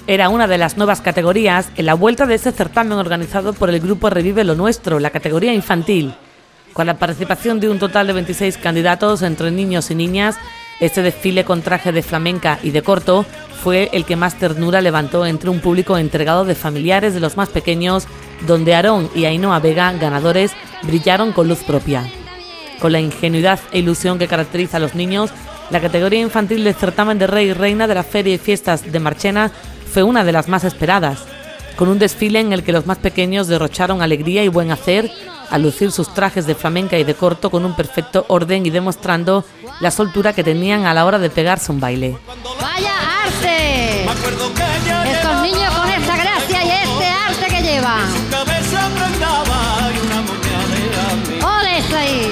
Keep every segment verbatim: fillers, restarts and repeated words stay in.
era una de las nuevas categorías en la vuelta de ese certamen organizado por el grupo Revive lo Nuestro, la categoría infantil. Con la participación de un total de veintiséis candidatos entre niños y niñas, este desfile con traje de flamenca y de corto fue el que más ternura levantó entre un público entregado de familiares de los más pequeños, donde Aarón y Ainhoa Vega, ganadores, brillaron con luz propia. Con la ingenuidad e ilusión que caracteriza a los niños, la categoría infantil del certamen de Rey y Reina de la Feria y Fiestas de Marchena fue una de las más esperadas, con un desfile en el que los más pequeños derrocharon alegría y buen hacer al lucir sus trajes de flamenca y de corto con un perfecto orden y demostrando la soltura que tenían a la hora de pegarse un baile. ¡Vaya arte! Estos niños con esta gracia y este arte que llevan. ¡Ole, está ahí!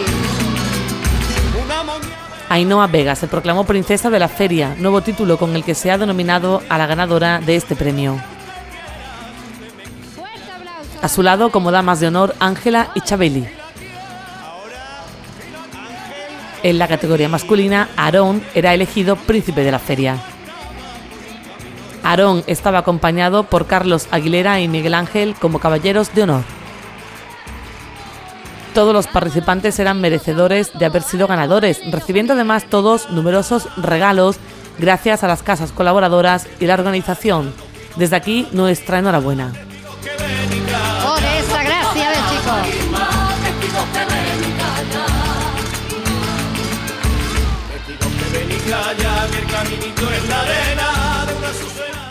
Ainhoa Vega se proclamó princesa de la feria, nuevo título con el que se ha denominado a la ganadora de este premio. A su lado, como damas de honor, Ángela y Chabeli. En la categoría masculina, Aarón era elegido príncipe de la feria. Aarón estaba acompañado por Carlos Aguilera y Miguel Ángel como caballeros de honor. Todos los participantes eran merecedores de haber sido ganadores, recibiendo además todos numerosos regalos gracias a las casas colaboradoras y la organización. Desde aquí, nuestra enhorabuena. ¡Oh, de esa gracia, ves, chicos!